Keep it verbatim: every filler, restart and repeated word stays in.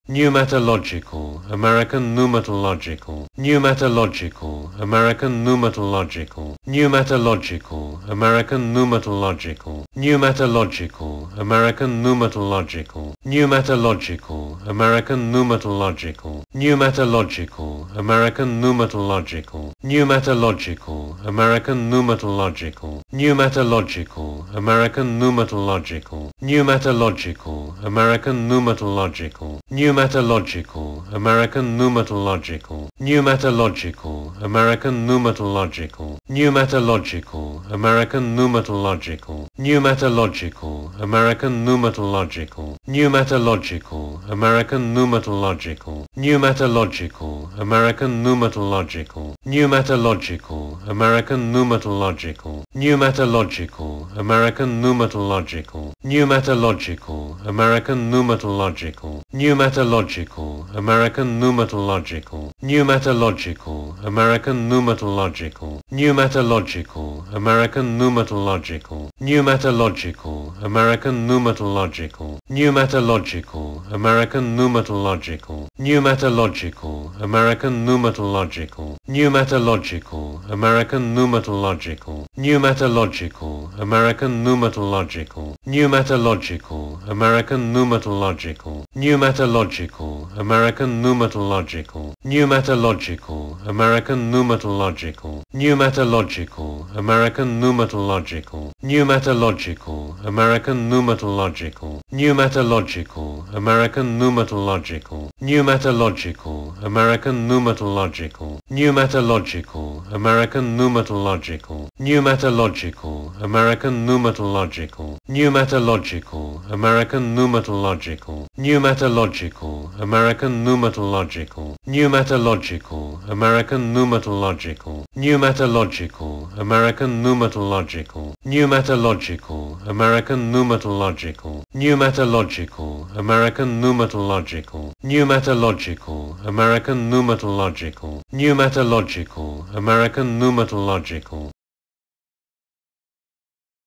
Pneumatological, American pneumatological, pneumatological, American pneumatological, pneumatological, American pneumatological, pneumatological, American pneumatological, pneumatological, American pneumatological, pneumatological, American pneumatological, pneumatological, American pneumatological, pneumatological, American pneumatological, pneumatological, American pneumatological, pneumatological, American pneumatological, pneumatological, American pneumatological, pneumatological, American pneumatological, pneumatological, American pneumatological, pneumatological, American pneumatological, pneumatological, American pneumatological, pneumatological, American pneumatological, pneumatological, American pneumatological, pneumatological, American pneumatological, pneumatological, American pneumatological, pneumatological, American pneumatological, pneumatological, American pneumatological, pneumatological, American pneumatological, pneumatological, American pneumatological, pneumatological, American pneumatological, pneumatological, American pneumatological, pneumatological, American pneumatological, pneumatological, American pneumatological, pneumatological, American pneumatological, pneumatological, American pneumatological, pneumatological, American pneumatological, pneumatological, American pneumatological, pneumatological, American pneumatological, pneumatological, American pneumatological, pneumatological, American pneumatological, pneumatological, American pneumatological, pneumatological, American pneumatological, pneumatological, American pneumatological, pneumatological, American pneumatological, pneumatological, American pneumatological, pneumatological, American pneumatological, pneumatological, American pneumatological, pneumatological, American pneumatological, pneumatological, American pneumatological,